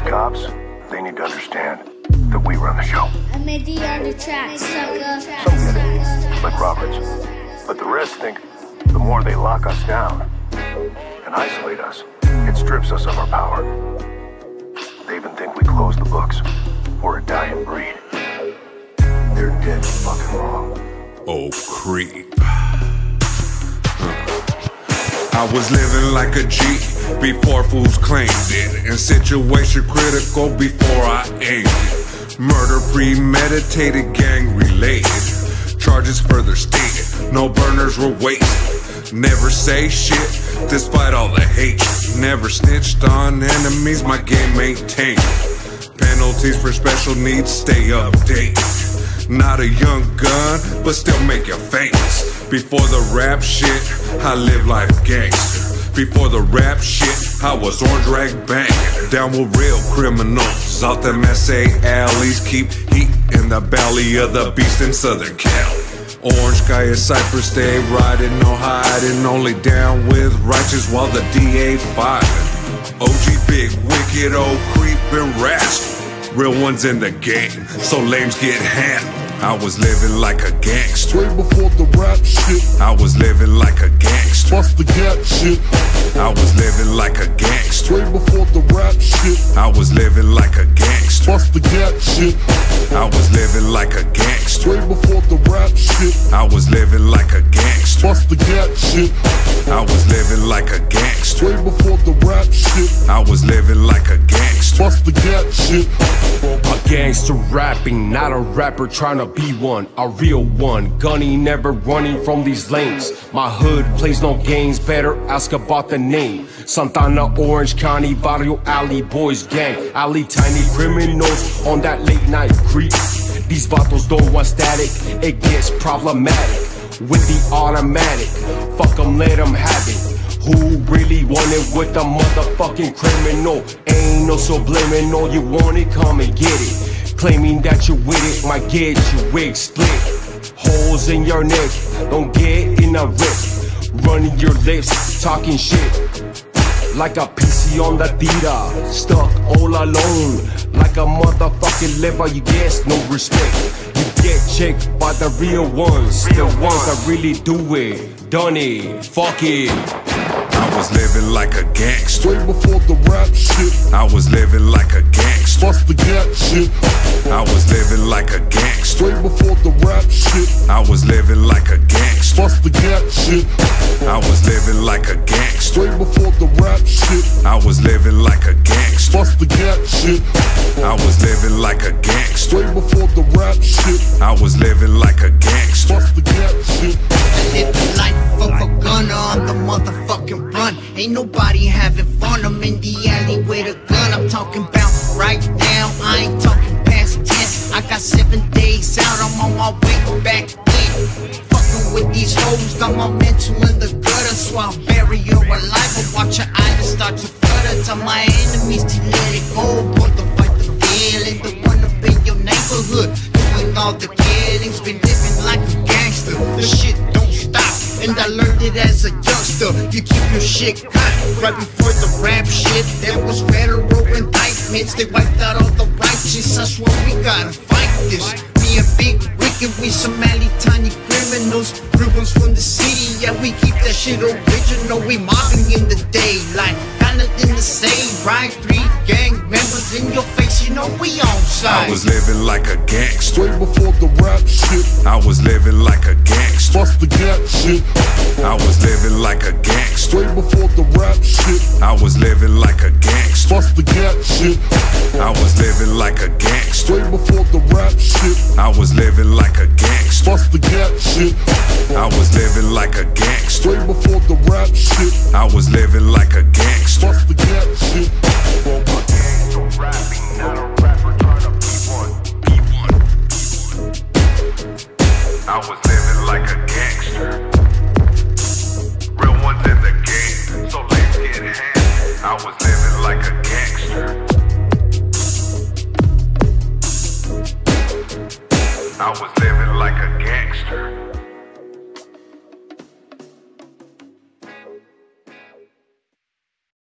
cops, they need to understand that we run the show. I made the other track, sucker. Some get it, like Roberts. But the rest think the more they lock us down and isolate us, it strips us of our power. They even think we close the books. We're a dying breed. They're dead fucking wrong. Oh, creep. I was living like a G before fools claimed it, and situation critical before I aimed it. Murder premeditated, gang related. Charges further stated, no burners were wasted. Never say shit despite all the hate. Never snitched on enemies, my game maintained. Penalties for special needs, stay updated. Not a young gun, but still make you famous. Before the rap shit, I live life gangster. Before the rap shit, I was orange rag banging. Down with real criminals, out them SA alleys. Keep heat in the belly of the beast in Southern Cal. Orange sky is Cypress, stay riding, no hiding. Only down with righteous while the DA fighting. OG big, wicked, old creepin' rascal. Real ones in the game, so lames get handled. I was living like a gangster. Way before the rap shit, I was living like a gangster. bust the gap shit. I was living like a gangster. Way before the rap shit, I was living like a gangster. bust the gap shit. I was living like a gangster. Way before the rap shit, I was living like a gangster. bust the gap shit. I was living like a gangster. Way before the rap shit, I was living like a gangster. bust the gap shit. A gangster rapping, not a rapper trying to be one, a real one. Gunny never running from these lanes. My hood plays no games, better ask about the name. Santana, Orange County, Barrio Alley Boys Gang. Alley tiny criminals on that late night creep. These vatos don't want static, it gets problematic. With the automatic, fuck them, let them have it. Who really want it with a motherfucking criminal? Ain't no subliminal, you want it, come and get it. Claiming that you with it might get your wig split. Holes in your neck, don't get in a rip. Running your lips, talking shit. Like a PC on the theater, stuck all alone. Like a motherfucking leper, you get no respect. You get checked by the real ones, the ones that really do it. Done it, fuck it. I was living like a gangster. Way before the rap shit, I was living like a gangster. bust the gap shit. I was living like a gangster. Way before the rap shit, I was living like a gangster. bust the gap shit. I was living like a gangster. Way before the rap shit, I was living like a gangster. bust the gap shit. I was living like a gangster. Way before the rap shit, I was living like a gangster. bust the gap shit. I live the life of a gunner on the motherfucking run. Ain't nobody having fun. I'm in the alley with a gun. I'm talking about right now. I ain't talking past tense. I got 7 days out. I'm on my way back in. Fucking with these hoes, got my mental in the gutter. So I'll bury you alive and watch your eyes start to flutter. Tell my enemies to let it go. Point the fight the feeling, the one up in your neighborhood. Doing all the killings, been living like a gangster. The shit don't stop, and I learned it as a youngster. You keep your shit hot. Right before the rap shit, there was federal indictments. They wiped out all the righteous. I swear we gotta fight this. Me and Big Wicked, we Somali tiny criminals. Real ones from the city, yeah, we keep that shit original. We mobbing in the daylight, got nothing to say, right? 3 gang members in your face, you know we on side. I was living like a gangster. Way before the rap shit, I was living like a gangster. bust the gap shit. I was living like a gangster. Way before the rap shit, I was living like a gangster. bust the gap shit. I was living like a gangster. Way before the rap shit, I was living like a gangster. bust the gap shit. I was living like a gangster. Way before the rap shit, I was living like